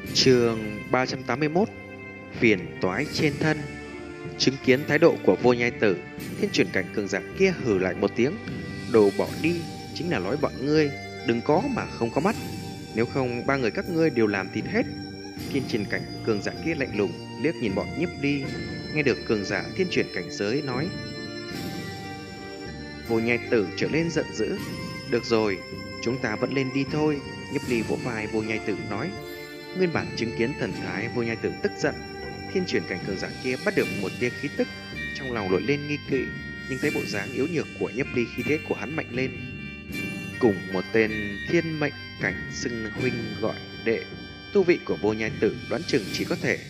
Chương 381. Phiền toái trên thân. Chứng kiến thái độ của Vô Nhai Tử, thiên chuyển cảnh cường giả kia hừ lại một tiếng. Đồ bỏ đi, chính là nói bọn ngươi đừng có mà không có mắt, nếu không ba người các ngươi đều làm thịt hết. Thiên chuyển cảnh cường giả kia lạnh lùng liếc nhìn bọn Nhiếp Ly. Nghe được cường giả thiên chuyển cảnh giới nói, Vô Nhai Tử trở lên giận dữ. Được rồi, chúng ta vẫn lên đi thôi. Nhiếp Ly vỗ vai Vô Nhai Tử nói. Nguyên bản chứng kiến thần thái Vô Nhai Tử tức giận, thiên chuyển cảnh cường giả kia bắt được một tia khí tức, trong lòng nổi lên nghi kỵ, nhưng thấy bộ dáng yếu nhược của Nhiếp Ly, khí thế của hắn mạnh lên. Cùng một tên thiên mệnh cảnh xưng huynh gọi đệ, tu vị của Vô Nhai Tử đoán chừng chỉ có thể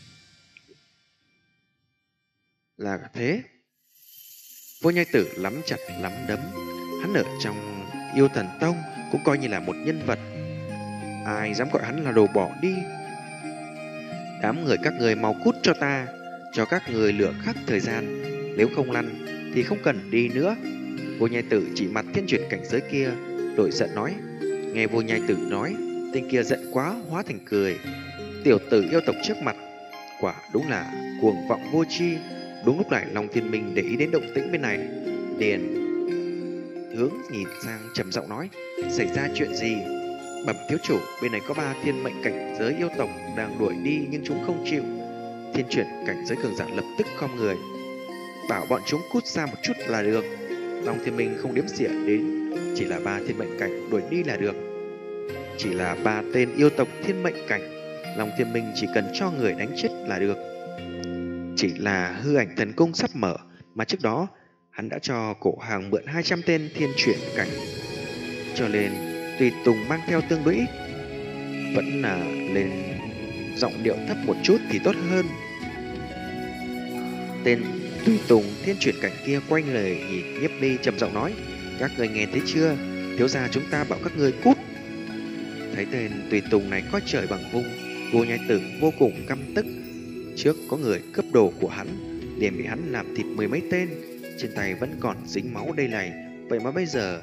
là thế. Vô Nhai Tử nắm chặt nắm đấm, hắn ở trong Yêu Thần Tông cũng coi như là một nhân vật, ai dám gọi hắn là đồ bỏ đi. Đám người các người mau cút cho ta, cho các người lửa khắc thời gian, nếu không lăn thì không cần đi nữa. Vô Nhai Tử chỉ mặt thiên chuyển cảnh giới kia, đổi giận nói. Nghe Vô Nhai Tử nói, tên kia giận quá hóa thành cười. Tiểu tử yêu tộc trước mặt quả đúng là cuồng vọng vô tri. Đúng lúc này Long Thiên Minh để ý đến động tĩnh bên này, liền hướng nhìn sang trầm giọng nói, xảy ra chuyện gì? Bẩm thiếu chủ, bên này có 3 thiên mệnh cảnh giới yêu tộc đang đuổi đi nhưng chúng không chịu. Thiên chuyển cảnh giới cường giả lập tức khom người, bảo bọn chúng cút xa một chút là được. Long Thiên Minh không đếm xỉa đến, chỉ là 3 thiên mệnh cảnh đuổi đi là được. Chỉ là 3 tên yêu tộc thiên mệnh cảnh, Long Thiên Minh chỉ cần cho người đánh chết là được. Chỉ là hư ảnh thần cung sắp mở, mà trước đó hắn đã cho cổ hàng mượn 200 tên thiên chuyển cảnh, cho nên tùy tùng mang theo tương đối ít. Vẫn là lên giọng điệu thấp một chút thì tốt hơn. Tên tùy tùng thiên chuyển cảnh kia quay lời nhìn Nhiếp Ly trầm giọng nói, các người nghe thấy chưa, thiếu gia chúng ta bảo các ngươi cút. Thấy tên tùy tùng này coi trời bằng vung, Vô Nhai Tử vô cùng căm tức. Trước có người cướp đồ của hắn, liền bị hắn làm thịt 10 mấy tên, trên tay vẫn còn dính máu đây này, vậy mà bây giờ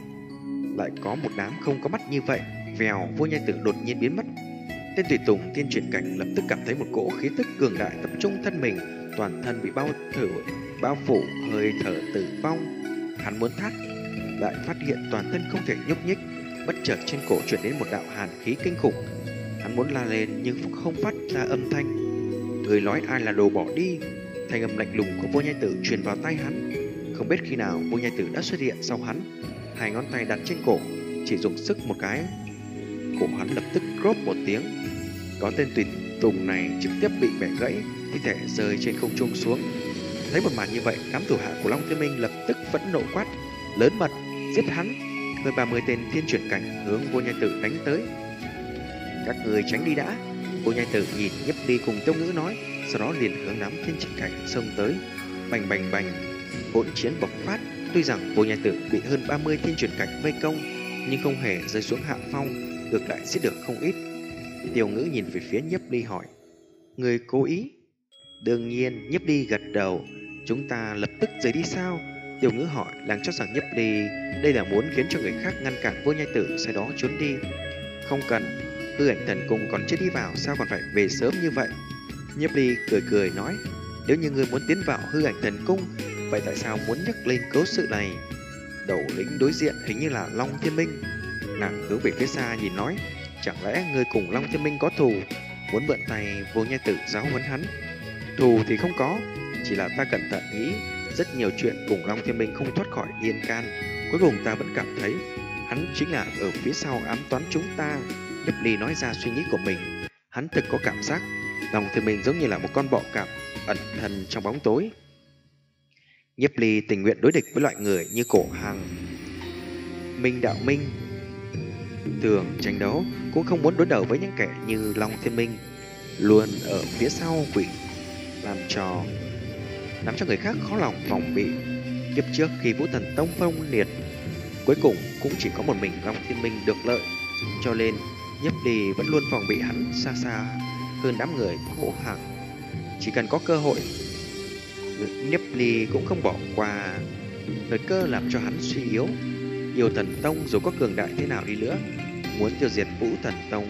lại có một đám không có mắt như vậy. Vèo, Vô Nhai Tử đột nhiên biến mất. Tên tùy tùng thiên chuyển cảnh lập tức cảm thấy một cỗ khí tức cường đại tập trung thân mình, toàn thân bị bao phủ hơi thở tử vong. Hắn muốn thắt, lại phát hiện toàn thân không thể nhúc nhích. Bất chợt trên cổ truyền đến một đạo hàn khí kinh khủng. Hắn muốn la lên nhưng không phát ra âm thanh. Người nói ai là đồ bỏ đi? Thanh âm lạnh lùng của Vô Nhai Tử truyền vào tai hắn. Không biết khi nào Vô Nhai Tử đã xuất hiện sau hắn, hai ngón tay đặt trên cổ, chỉ dùng sức một cái, cổ hắn lập tức rốp một tiếng. Có tên tùy tùng này trực tiếp bị bẻ gãy, thi thể rơi trên không trung xuống. Thấy một màn như vậy, đám thủ hạ của Long Thiên Minh lập tức phẫn nộ quát, lớn mật, giết hắn. Hơn 30 tên thiên chuyển cảnh hướng Vô Nhai Tử đánh tới. Các người tránh đi đã. Vô Nhai Tử nhìn Nhiếp Ly cùng Tiêu Ngữ nói, sau đó liền hướng đám thiên chuyển cảnh xông tới. Bành bành bành, hỗn chiến bộc phát. Tuy rằng Vô Nhai Tử bị hơn 30 thiên chuyển cảnh vây công, nhưng không hề rơi xuống hạ phong, ngược lại giết được không ít. Tiêu Ngữ nhìn về phía Nhiếp Ly hỏi, người cố ý? Đương nhiên. Nhiếp Ly gật đầu. Chúng ta lập tức rời đi sao? Tiêu Ngữ hỏi, làng cho rằng Nhiếp Ly đây là muốn khiến cho người khác ngăn cản Vô Nhai Tử, sau đó trốn đi. Không cần, hư ảnh thần cung còn chưa đi vào, sao còn phải về sớm như vậy? Nhiếp Ly cười cười nói, nếu như ngươi muốn tiến vào hư ảnh thần cung, vậy tại sao muốn nhắc lên cớ sự này? Đầu lĩnh đối diện hình như là Long Thiên Minh. Nàng hướng về phía xa nhìn nói, chẳng lẽ ngươi cùng Long Thiên Minh có thù, muốn mượn tay Vô Nhai Tử giáo huấn hắn? Thù thì không có, chỉ là ta cẩn thận nghĩ, rất nhiều chuyện cùng Long Thiên Minh không thoát khỏi liên can. Cuối cùng ta vẫn cảm thấy hắn chính là ở phía sau ám toán chúng ta. Nhiếp Ly nói ra suy nghĩ của mình. Hắn thực có cảm giác Long Thiên Minh giống như là một con bọ cạp ẩn thân trong bóng tối. Nhiếp Ly tình nguyện đối địch với loại người như Cổ Hằng, Minh Đạo Minh thường tranh đấu, cũng không muốn đối đầu với những kẻ như Long Thiên Minh luôn ở phía sau quỷ làm cho người khác khó lòng phòng bị. Kiếp trước khi Vũ Thần Tông phong liệt, cuối cùng cũng chỉ có một mình Long Thiên Minh được lợi, cho nên Nhiếp Ly vẫn luôn phòng bị hắn xa xa hơn đám người Cổ Hằng. Chỉ cần có cơ hội, Nhiếp Ly cũng không bỏ qua thời cơ làm cho hắn suy yếu. Yêu Thần Tông dù có cường đại thế nào đi nữa, muốn tiêu diệt Vũ Thần Tông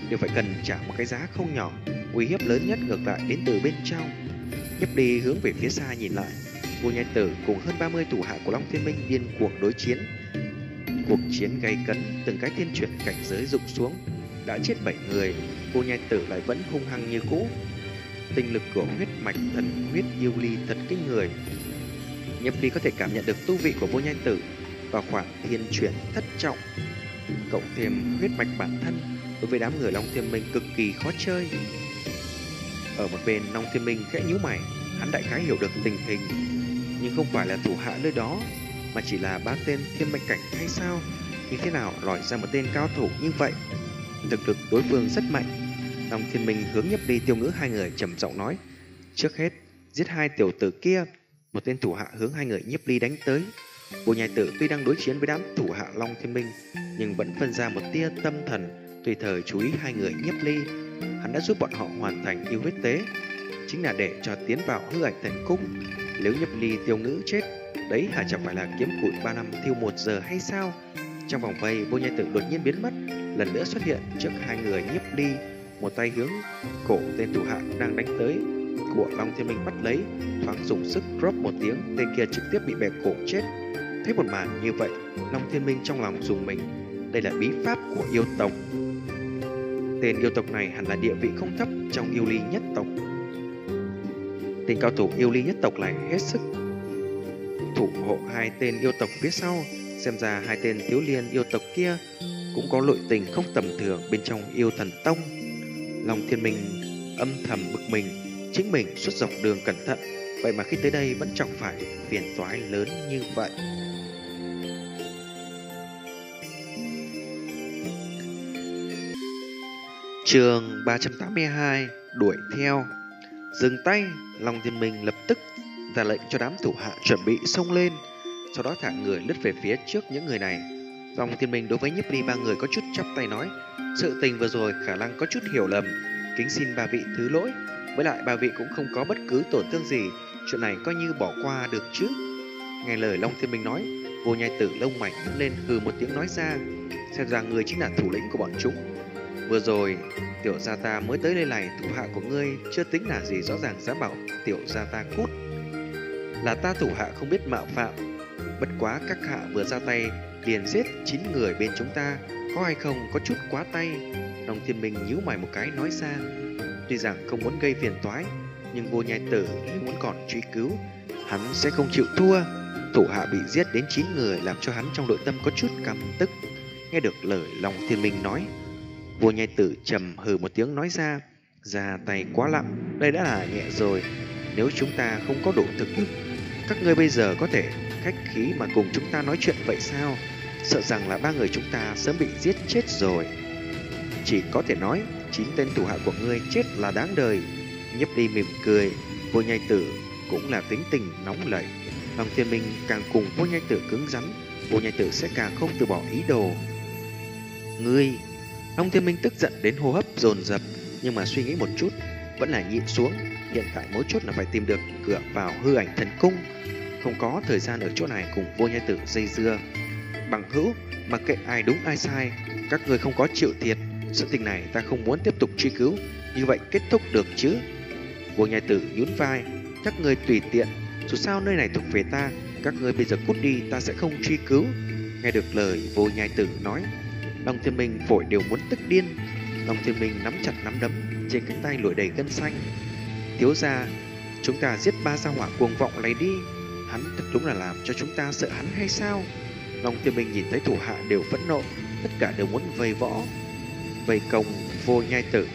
đều phải cần trả một cái giá không nhỏ. Uy hiếp lớn nhất ngược lại đến từ bên trong. Nhấp đi hướng về phía xa nhìn lại, Vô Nhai Tử cùng hơn 30 thủ hạ của Long Thiên Minh điên cuồng đối chiến. Cuộc chiến gay cấn, từng cái thiên chuyển cảnh giới rụng xuống. Đã chết 7 người, Vô Nhai Tử lại vẫn hung hăng như cũ. Tinh lực của huyết mạch thần huyết yêu ly thật kinh người. Nhấp đi có thể cảm nhận được tu vị của Vô Nhai Tử vào khoảng thiên chuyển thất trọng, cộng thêm huyết mạch bản thân, đối với đám người Long Thiên Minh cực kỳ khó chơi. Ở một bên, Long Thiên Minh khẽ nhíu mày, hắn đại khái hiểu được tình hình, nhưng không phải là thủ hạ nơi đó, mà chỉ là 3 tên thiên mạch cảnh hay sao? Như thế nào lòi ra một tên cao thủ như vậy? Thực lực đối phương rất mạnh. Long Thiên Minh hướng Nhấp Đi, Tiêu Ngữ hai người trầm giọng nói: trước hết giết hai tiểu tử kia. Một tên thủ hạ hướng hai người Nhiếp Ly đánh tới. Vô Nhai Tử tuy đang đối chiến với đám thủ hạ Long Thiên Minh, nhưng vẫn phân ra một tia tâm thần, tùy thời chú ý hai người Nhiếp Ly. Hắn đã giúp bọn họ hoàn thành yêu huyết tế, chính là để cho tiến vào hư ảnh thần cung. Nếu Nhiếp Ly Tiêu Ngữ chết, đấy hả chẳng phải là kiếm củi 3 năm thiêu 1 giờ hay sao? Trong vòng vây, Vô Nhai Tử đột nhiên biến mất, lần nữa xuất hiện trước hai người Nhiếp Ly, một tay hướng cổ tên thủ hạ đang đánh tới của Long Thiên Minh bắt lấy, thoáng dùng sức drop một tiếng, tên kia trực tiếp bị bẻ cổ chết. Thấy một màn như vậy, Long Thiên Minh trong lòng rùng mình. Đây là bí pháp của yêu tộc. Tên yêu tộc này hẳn là địa vị không thấp trong yêu ly nhất tộc. Tên cao thủ yêu ly nhất tộc này hết sức thủ hộ hai tên yêu tộc phía sau. Xem ra hai tên thiếu liên yêu tộc kia cũng có nội tình không tầm thường bên trong yêu thần tông. Long Thiên Minh âm thầm bực mình, chính mình suốt dọc đường cẩn thận, vậy mà khi tới đây vẫn chẳng phải phiền toái lớn như vậy. Chương 382: đuổi theo. Dừng tay. Long Thiên Minh lập tức ra lệnh cho đám thủ hạ chuẩn bị xông lên, sau đó thả người lướt về phía trước những người này. Long Thiên Minh đối với Nhiếp Ly ba người có chút chắp tay nói: sự tình vừa rồi khả năng có chút hiểu lầm, kính xin ba vị thứ lỗi. Với lại ba vị cũng không có bất cứ tổn thương gì, chuyện này coi như bỏ qua được chứ. Nghe lời Long Thiên Minh nói, Vô Nhai Tử lông mày nhướng lên, hừ một tiếng nói ra: xem ra người chính là thủ lĩnh của bọn chúng. Vừa rồi tiểu gia ta mới tới đây này, thủ hạ của ngươi chưa tính là gì, rõ ràng dám bảo tiểu gia ta cút. Là ta thủ hạ không biết mạo phạm, bất quá các hạ vừa ra tay liền giết 9 người bên chúng ta, có hay không có chút quá tay. Long Thiên Minh nhíu mày một cái nói ra. Tuy rằng không muốn gây phiền toái, nhưng Vô Nhai Tử nếu muốn còn truy cứu, hắn sẽ không chịu thua. Thủ hạ bị giết đến 9 người làm cho hắn trong nội tâm có chút căm tức. Nghe được lời Long Thiên Minh nói, Vô Nhai Tử trầm hừ một tiếng nói ra: ra tay quá nặng, đây đã là nhẹ rồi. Nếu chúng ta không có đủ thực lực, các ngươi bây giờ có thể khách khí mà cùng chúng ta nói chuyện vậy sao? Sợ rằng là ba người chúng ta sớm bị giết chết rồi. Chỉ có thể nói 9 tên thủ hạ của ngươi chết là đáng đời. Nhấp Đi mỉm cười. Vô Nhai Tử cũng là tính tình nóng lẩy. Long Thiên Minh càng cùng Vô Nhai Tử cứng rắn, Vô Nhai Tử sẽ càng không từ bỏ ý đồ. Ngươi! Long Thiên Minh tức giận đến hô hấp dồn dập, nhưng mà suy nghĩ một chút vẫn là nhịn xuống. Hiện tại mấu chốt là phải tìm được cửa vào hư ảnh thần cung, không có thời gian ở chỗ này cùng Vô Nhai Tử dây dưa. Bằng hữu, mặc kệ ai đúng ai sai, các người không có chịu thiệt. Sự tình này ta không muốn tiếp tục truy cứu, như vậy kết thúc được chứ? Vô Nhai Tử nhún vai: các người tùy tiện, dù sao nơi này thuộc về ta, các người bây giờ cút đi, ta sẽ không truy cứu. Nghe được lời Vô Nhai Tử nói, Long Thiên Minh phổi đều muốn tức điên. Long Thiên Minh nắm chặt nắm đấm, trên cánh tay nổi đầy gân xanh. Thiếu gia, chúng ta giết 3 sao hỏa cuồng vọng này đi, hắn thật đúng là làm cho chúng ta sợ hắn hay sao? Long Thiên Minh nhìn thấy thủ hạ đều phẫn nộ, tất cả đều muốn vây công Vô Nhai Tử.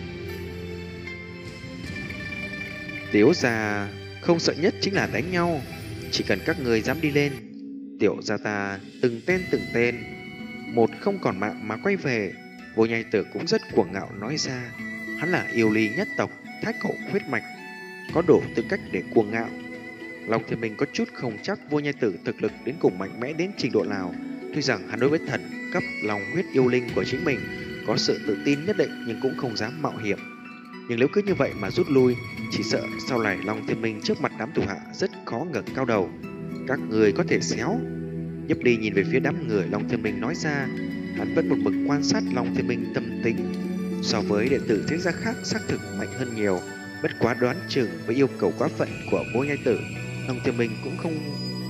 Tiểu gia không sợ nhất chính là đánh nhau, chỉ cần các người dám đi lên, tiểu gia ta từng tên một không còn mạng mà quay về. Vô Nhai Tử cũng rất cuồng ngạo nói ra. Hắn là yêu ly nhất tộc, thái cổ huyết mạch, có đủ tư cách để cuồng ngạo. Long Thiên Minh có chút không chắc Vô Nhai Tử thực lực đến cùng mạnh mẽ đến trình độ nào. Tuy rằng hắn đối với thần cấp lòng huyết yêu linh của chính mình có sự tự tin nhất định, nhưng cũng không dám mạo hiểm. Nhưng nếu cứ như vậy mà rút lui, chỉ sợ sau này Long Thiên Minh trước mặt đám thủ hạ rất khó ngẩng cao đầu. Các người có thể xéo. Nhấp Đi nhìn về phía đám người Long Thiên Minh nói ra. Hắn vẫn một mực quan sát Long Thiên Minh tâm tính. So với đệ tử thế gia khác xác thực mạnh hơn nhiều, bất quá đoán chừng với yêu cầu quá phận của Vô Nhai Tử, Long Thiên Minh cũng không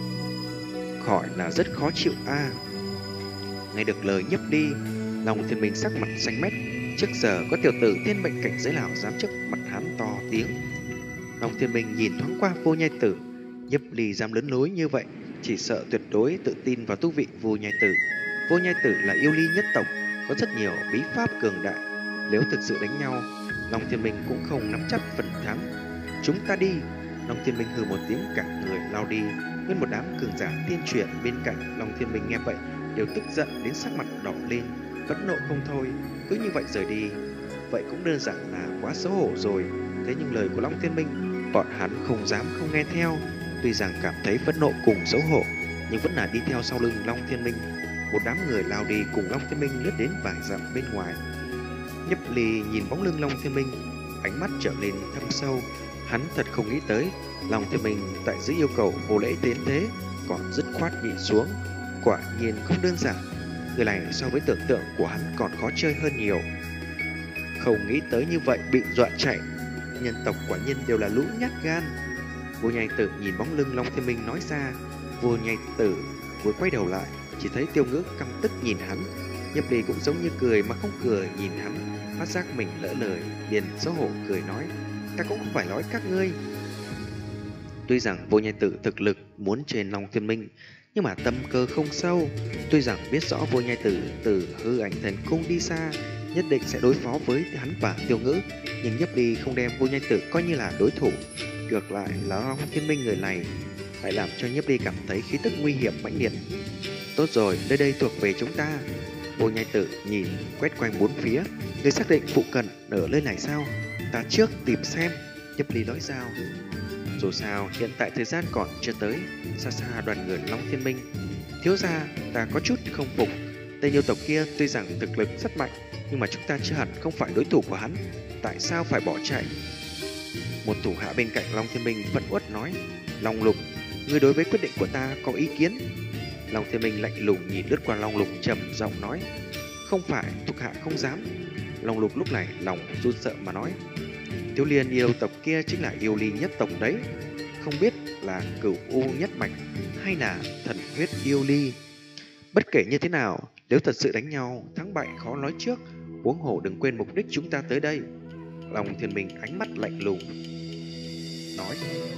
khỏi là rất khó chịu a. Nghe được lời nhấp đi, Long Thiên Minh sắc mặt xanh mét. Trước giờ có tiểu tử thiên mệnh cảnh giới nào dám trước mặt hắn to tiếng. Long Thiên Minh nhìn thoáng qua Vô Nhai Tử, nhấp ly dám lớn lối như vậy, chỉ sợ tuyệt đối tự tin vào tu vị Vô Nhai Tử. Vô Nhai Tử là yêu ly nhất tộc, có rất nhiều bí pháp cường đại. Nếu thực sự đánh nhau, Long Thiên Minh cũng không nắm chắc phần thắng. Chúng ta đi. Long Thiên Minh hừ một tiếng, cả người lao đi. Nguyên một đám cường giả tiên truyền bên cạnh Long Thiên Minh nghe vậy đều tức giận đến sắc mặt đỏ lên, phẫn nộ không thôi. Cứ như vậy rời đi, vậy cũng đơn giản là quá xấu hổ rồi. Thế nhưng lời của Long Thiên Minh, bọn hắn không dám không nghe theo. Tuy rằng cảm thấy phẫn nộ cùng xấu hổ, nhưng vẫn là đi theo sau lưng Long Thiên Minh. Một đám người lao đi cùng Long Thiên Minh lướt đến vài dặm bên ngoài. Nhấp Ly nhìn bóng lưng Long Thiên Minh, ánh mắt trở lên thâm sâu. Hắn thật không nghĩ tới Long Thiên Minh tại dưới yêu cầu vô lễ tiến thế còn dứt khoát nhịn xuống. Quả nhiên không đơn giản, người này so với tưởng tượng của hắn còn khó chơi hơn nhiều. Không nghĩ tới như vậy bị dọa chạy. Nhân tộc quả nhiên đều là lũ nhát gan. Vô Nhai Tử nhìn bóng lưng Long Thiên Minh nói ra. Vô Nhai Tử vừa quay đầu lại, chỉ thấy Tiêu Ngữ căm tức nhìn hắn. Nhấp Ly cũng giống như cười mà không cười nhìn hắn, phát giác mình lỡ lời, liền xấu hổ cười nói: ta cũng không phải nói các ngươi. Tuy rằng Vô Nhai Tử thực lực muốn trên Long Thiên Minh, nhưng mà tâm cơ không sâu. Tuy rằng biết rõ Vô Nhai Tử từ hư ảnh thần cung đi xa, nhất định sẽ đối phó với hắn và Tiêu Ngữ, nhưng Nhấp Ly không đem Vô Nhai Tử coi như là đối thủ. Ngược lại là Long Thiên Minh người này lại làm cho Nhấp Ly cảm thấy khí tức nguy hiểm mãnh liệt. Tốt rồi, nơi đây thuộc về chúng ta. Vô Nhai Tử nhìn quét quanh bốn phía, người xác định phụ cận ở nơi này sao? Ta trước tìm xem. Nhấp Ly nói sao? Dù sao hiện tại thời gian còn chưa tới. Xa xa đoàn người Long Thiên Minh: thiếu gia, ta có chút không phục. Tên yêu tộc kia tuy rằng thực lực rất mạnh, nhưng mà chúng ta chưa hẳn không phải đối thủ của hắn. Tại sao phải bỏ chạy? Một thủ hạ bên cạnh Long Thiên Minh phẫn uất nói: Long Lục, ngươi đối với quyết định của ta có ý kiến? Long Thiên Minh lạnh lùng nhìn lướt qua Long Lục, trầm giọng nói: không phải, thuộc hạ không dám. Long Lục lúc này lòng run sợ mà nói: Thiếu Liên yêu tộc kia chính là yêu ly nhất tộc đấy, không biết là cửu u nhất mạch hay là thần huyết yêu ly. Bất kể như thế nào, nếu thật sự đánh nhau, thắng bại khó nói trước, huống hồ đừng quên mục đích chúng ta tới đây. Long Thiên Minh ánh mắt lạnh lùng nói: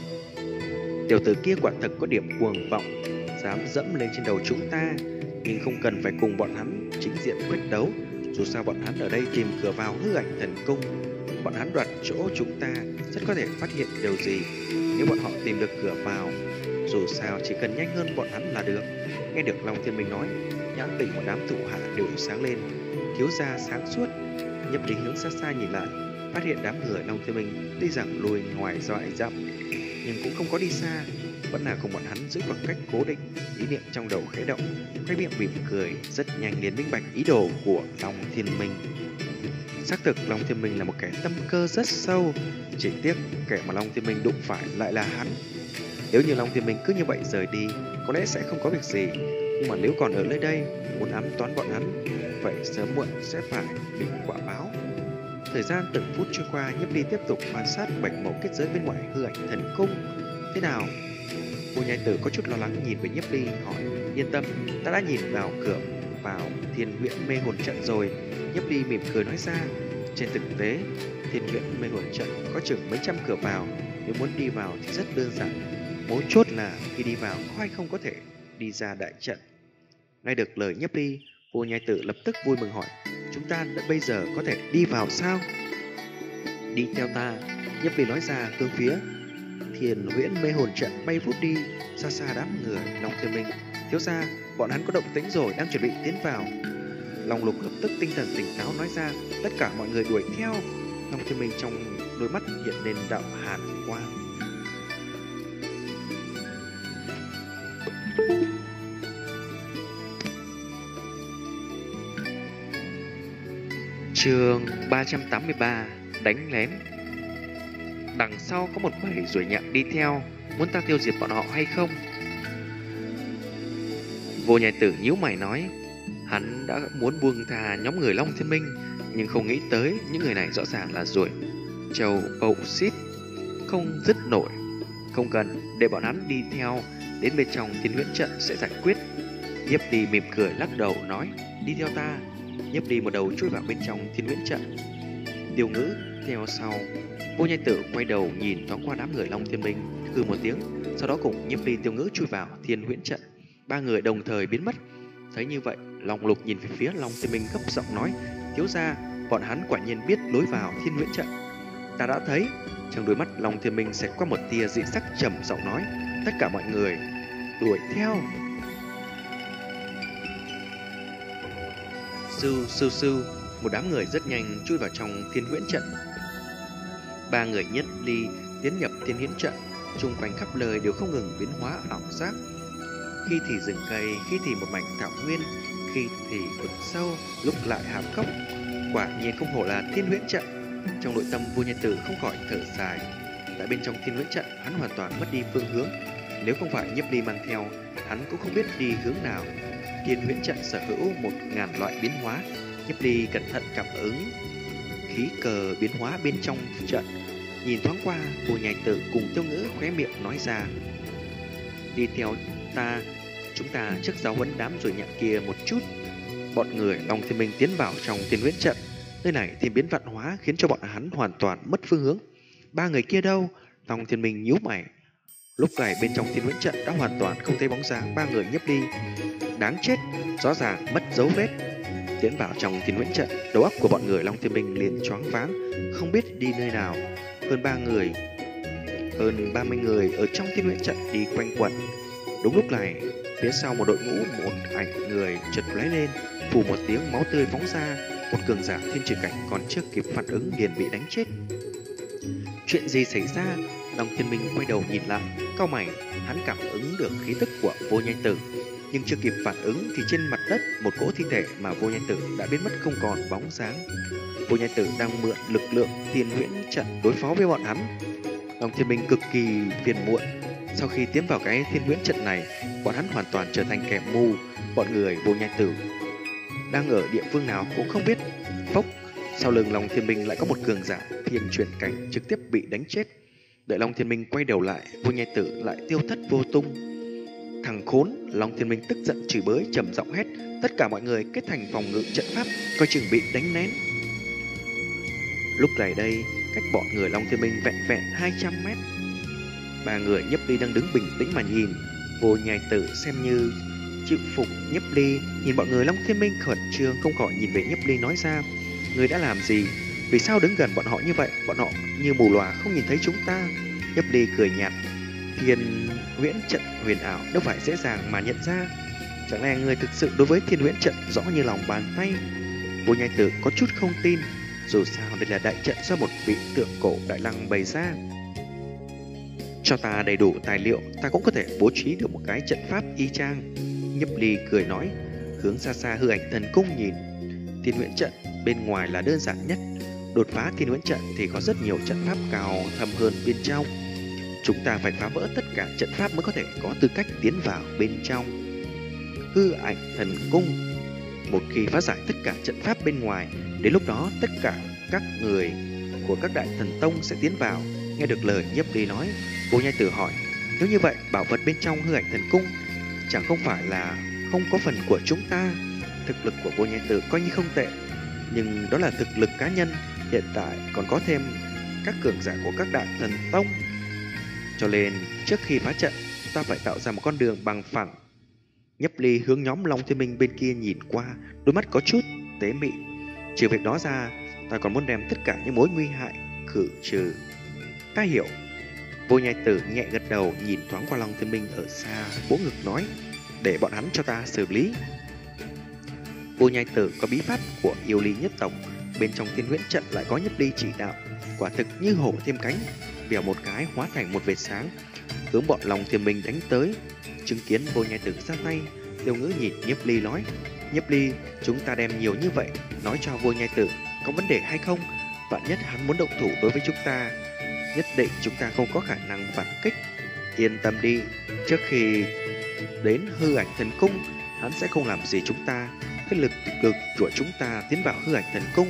tiểu tử kia quả thật có điểm cuồng vọng, dám dẫm lên trên đầu chúng ta, nhưng không cần phải cùng bọn hắn chính diện quyết đấu. Dù sao bọn hắn ở đây tìm cửa vào hư ảnh thần cung, bọn hắn đoạt chỗ chúng ta rất có thể phát hiện điều gì. Nếu bọn họ tìm được cửa vào, dù sao chỉ cần nhanh hơn bọn hắn là được. Nghe được Long Thiên Minh nói, nhãn tình một đám thủ hạ đều sáng lên. Thiếu gia sáng suốt. Nhấp Ly hướng xa xa nhìn lại, phát hiện đám người Long Thiên Minh tuy rằng lùi ngoài dọa dặm, nhưng cũng không có đi xa, vẫn là cùng bọn hắn giữ khoảng cách cố định. Ý niệm trong đầu khẽ động, khoe miệng mỉm cười, rất nhanh liền minh bạch ý đồ của Long Thiên Minh. Xác thực Long Thiên Minh là một kẻ tâm cơ rất sâu, chỉ tiếc kẻ mà Long Thiên Minh đụng phải lại là hắn. Nếu như Long Thiên Minh cứ như vậy rời đi, có lẽ sẽ không có việc gì, nhưng mà nếu còn ở nơi đây muốn ám toán bọn hắn, vậy sớm muộn sẽ phải bị quả báo. Thời gian từng phút trôi qua, Nhấp Ly tiếp tục quan sát bạch mẫu kết giới bên ngoài hư ảnh thần cung. Thế nào? Vô Nhai Tử có chút lo lắng nhìn với Nhấp Ly hỏi: yên tâm, ta đã nhìn vào cửa vào Thiên Huyễn Mê Hồn Trận rồi. Nhấp Ly mỉm cười nói ra: trên thực tế, Thiên Huyễn Mê Hồn Trận có chừng mấy trăm cửa vào, nếu muốn đi vào thì rất đơn giản. Mấu chốt là khi đi vào có hay không có thể đi ra đại trận. Nghe được lời Nhấp Ly, Vô Nhai Tử lập tức vui mừng hỏi: chúng ta đã bây giờ có thể đi vào sao? Đi theo ta. Nhấp Ly nói ra, hướng phía Thiên Huyễn Mê Hồn Trận bay vút đi. Xa xa đám người Long Thiên Minh: thiếu gia, bọn hắn có động tĩnh rồi, đang chuẩn bị tiến vào. Long Lục lập tức tinh thần tỉnh táo nói ra: tất cả mọi người đuổi theo. Long Thiên Minh trong đôi mắt hiện lên đạo hàn quang. Chương 383: đánh lén. Đằng sau có một bầy ruồi nhặng đi theo, muốn ta tiêu diệt bọn họ hay không? Vô Nhai Tử nhíu mày nói: hắn đã muốn buông thà nhóm người Long Thiên Minh, Nhưng không nghĩ tới những người này rõ ràng là ruồi trâu bầu xít không dứt nổi. Không cần, để bọn hắn đi theo đến bên trong thiên huyễn trận sẽ giải quyết. Nhiếp Ly mỉm cười lắc đầu nói, đi theo ta. Nhiếp Ly một đầu chui vào bên trong thiên huyễn trận, Tiêu Ngữ theo sau. Vô Nhai Tử quay đầu nhìn thoáng qua đám người Long Thiên Minh, hừ một tiếng, sau đó cùng Nhiếp Ly, Tiêu Ngữ chui vào thiên huyễn trận. Ba người đồng thời biến mất. Thấy như vậy, Long Lục nhìn về phía Long Thiên Minh gấp giọng nói, thiếu gia, bọn hắn quả nhiên biết lối vào thiên huyễn trận. Ta đã thấy. Trong đôi mắt Long Thiên Minh xẹt qua một tia dị sắc, trầm giọng nói, tất cả mọi người đuổi theo. Sưu sưu sưu, một đám người rất nhanh chui vào trong thiên huyễn trận. Ba người Nhất Ly tiến nhập thiên huyễn trận, chung quanh khắp lời đều không ngừng biến hóa ảo giác. Khi thì rừng cây, khi thì một mảnh thảo nguyên, khi thì vực sâu, lúc lại hạp cốc. Quả nhiên không hổ là thiên huyễn trận. Trong nội tâm Vô Nhai Tử không khỏi thở dài. Tại bên trong thiên huyễn trận, hắn hoàn toàn mất đi phương hướng. Nếu không phải Nhiếp Ly mang theo, hắn cũng không biết đi hướng nào. Thiên huyễn trận sở hữu 1000 loại biến hóa. Nhiếp Ly cẩn thận cảm ứng khí cờ biến hóa bên trong trận. Nhìn thoáng qua, Vô Nhai Tử cùng Tiêu Ngữ khóe miệng nói ra, đi theo ta, chúng ta trước giáo huấn đám rồi nhặng kia một chút. Bọn người Long Thiên Minh tiến vào trong thiên huyễn trận. Nơi này thiên biến vạn hóa khiến cho bọn hắn hoàn toàn mất phương hướng. Ba người kia đâu? Long Thiên Minh nhíu mày. Lúc này bên trong thiên huyễn trận đã hoàn toàn không thấy bóng dáng ba người Nhiếp Ly. Đáng chết, rõ ràng mất dấu vết. Tiến vào trong thiên huyễn trận, đầu óc của bọn người Long Thiên Minh liền choáng váng, không biết đi nơi nào. Hơn 30 người ở trong thiên huyễn trận đi quanh quẩn. Đúng lúc này, phía sau một đội ngũ, một ảnh người chợt lóe lên, phù một tiếng máu tươi phóng ra. Một cường giả thiên trừ cảnh còn chưa kịp phản ứng liền bị đánh chết. Chuyện gì xảy ra? Long Thiên Minh quay đầu nhìn lại, cau mày, hắn cảm ứng được khí tức của Vô Nhai Tử, nhưng chưa kịp phản ứng thì trên mặt đất một cỗ thi thể mà Vô Nhai Tử đã biến mất không còn bóng dáng. Vô Nhai Tử đang mượn lực lượng thiên huyễn trận đối phó với bọn hắn. Long Thiên Minh cực kỳ phiền muộn. Sau khi tiến vào cái thiên huyễn trận này, bọn hắn hoàn toàn trở thành kẻ mù. Bọn người Vô Nhai Tử đang ở địa phương nào cũng không biết. Phốc, sau lưng Long Thiên Minh lại có một cường giả thiên chuyển cảnh trực tiếp bị đánh chết. Đợi Long Thiên Minh quay đầu lại, Vô Nhai Tử lại tiêu thất vô tung. Thằng khốn! Long Thiên Minh tức giận chửi bới, trầm giọng hét, tất cả mọi người kết thành phòng ngự trận pháp, coi chừng bị đánh nén. Lúc này đây, cách bọn người Long Thiên Minh vẹn vẹn 200 mét. Ba người Nhiếp Ly đang đứng bình tĩnh mà nhìn. Vô Nhai Tử xem như chịu phục Nhiếp Ly, nhìn bọn người Long Thiên Minh khẩn trương, không khỏi nhìn về Nhiếp Ly nói ra, người đã làm gì? Vì sao đứng gần bọn họ như vậy? Bọn họ như mù lòa không nhìn thấy chúng ta. Nhiếp Ly cười nhạt, thiên huyễn trận huyền ảo đâu phải dễ dàng mà nhận ra. Chẳng lẽ người thực sự đối với thiên huyễn trận rõ như lòng bàn tay? Vô Nhai Tử có chút không tin. Dù sao đây là đại trận do một vị tượng cổ đại lăng bày ra. Cho ta đầy đủ tài liệu, ta cũng có thể bố trí được một cái trận pháp y chang. Nhiếp Ly cười nói, hướng xa xa hư ảnh thần cung nhìn. Thiên huyễn trận bên ngoài là đơn giản nhất, đột phá thiên huyễn trận thì có rất nhiều trận pháp cao thâm hơn bên trong. Chúng ta phải phá vỡ tất cả trận pháp mới có thể có tư cách tiến vào bên trong hư ảnh thần cung. Một khi phá giải tất cả trận pháp bên ngoài, đến lúc đó tất cả các người của các đại thần tông sẽ tiến vào. Nghe được lời Nhiếp Ly nói, Vô Nhai Tử hỏi, nếu như vậy bảo vật bên trong hư ảnh thần cung chẳng không phải là không có phần của chúng ta? Thực lực của Vô Nhai Tử coi như không tệ, nhưng đó là thực lực cá nhân. Hiện tại còn có thêm các cường giả của các đại thần tông, cho nên trước khi phá trận ta phải tạo ra một con đường bằng phẳng. Nhiếp Ly hướng nhóm Long Thiên Minh bên kia nhìn qua, đôi mắt có chút tế mị. Trừ việc đó ra, ta còn muốn đem tất cả những mối nguy hại khử trừ. Ta hiểu. Vô Nhai Tử nhẹ gật đầu, nhìn thoáng qua Long Thiên Minh ở xa, vỗ ngực nói, để bọn hắn cho ta xử lý. Vô Nhai Tử có bí pháp của yêu ly nhất tộc, bên trong thiên huyễn trận lại có Nhiếp Ly chỉ đạo, quả thực như hổ thêm cánh. Vèo một cái hóa thành một vệt sáng, hướng bọn Long Thiên Minh đánh tới. Chứng kiến Vô Nhai Tử ra tay, Tiêu Ngữ nhìn Nhiếp Ly nói, Nhiếp Ly, chúng ta đem nhiều như vậy, nói cho Vô Nhai Tử có vấn đề hay không? Vạn nhất hắn muốn động thủ đối với chúng ta, nhất định chúng ta không có khả năng phản kích. Yên tâm đi, trước khi đến hư ảnh thần cung, hắn sẽ không làm gì chúng ta. Cái lực của chúng ta tiến vào hư ảnh thần cung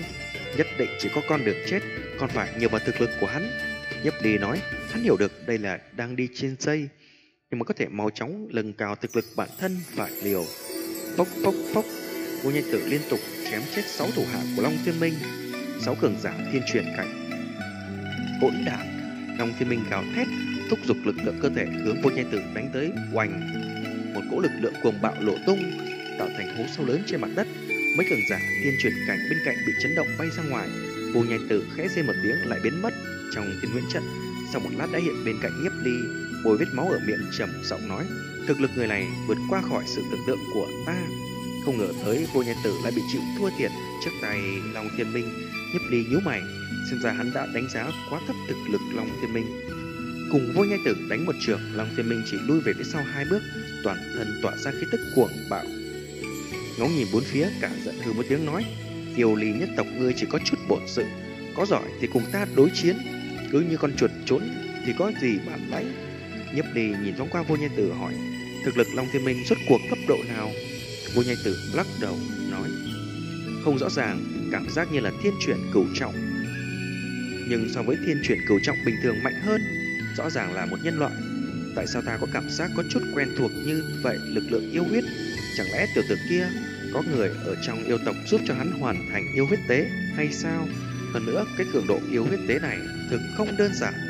Nhất định chỉ có con đường chết, còn phải nhờ vào thực lực của hắn. Nhiếp Ly nói, hắn hiểu được đây là đang đi trên dây, nhưng mà có thể mau chóng nâng cao thực lực bản thân phải liều. Phốc phốc phốc, Vô Nhanh Tử liên tục chém chết 6 thủ hạ của Long Thiên Minh, 6 cường giả thiên chuyển cảnh. Hỗn đản! Long Thiên Minh gào thét, thúc giục lực lượng cơ thể hướng Vô Nhanh Tử đánh tới. Oanh! Một cỗ lực lượng cuồng bạo lộ tung, tạo thành hố sâu lớn trên mặt đất. Mấy cường giả thiên chuyển cảnh bên cạnh bị chấn động bay ra ngoài. Vô Nhanh Tử khẽ rên một tiếng lại biến mất trong Thiên Huyễn trận. Sau một lát đã hiện bên cạnh Nhiếp Ly, bôi vết máu ở miệng, trầm giọng nói: thực lực người này vượt qua khỏi sự tưởng tượng của ta. Không ngờ tới Vô Nhanh Tử lại bị chịu thua thiệt trước tay Long Thiên Minh. Nhiếp Ly nhíu mày, xem ra hắn đã đánh giá quá thấp thực lực Long Thiên Minh. Cùng Vô Nhanh Tử đánh một trường, Long Thiên Minh chỉ lui về phía sau 2 bước, toàn thân tỏa ra khí tức cuồng bạo. Ngóng nhìn bốn phía, cả giận hừ một tiếng nói: Kiều Ly nhất tộc ngươi chỉ có chút bổn sự, có giỏi thì cùng ta đối chiến, cứ như con chuột trốn thì có gì bản lãnh. Nhiếp Ly nhìn thoáng qua Vô Nhanh Tử hỏi: thực lực Long Thiên Minh rốt cuộc cấp độ nào? Vô Nhanh Tử lắc đầu nói: không rõ ràng, cảm giác như là thiên chuyển cửu trọng, nhưng so với thiên chuyển cửu trọng bình thường mạnh hơn. Rõ ràng là một nhân loại, tại sao ta có cảm giác có chút quen thuộc như vậy? Lực lượng yêu huyết, chẳng lẽ tiểu tử kia có người ở trong yêu tộc giúp cho hắn hoàn thành yêu huyết tế hay sao? Hơn nữa, cái cường độ yêu huyết tế này thực không đơn giản.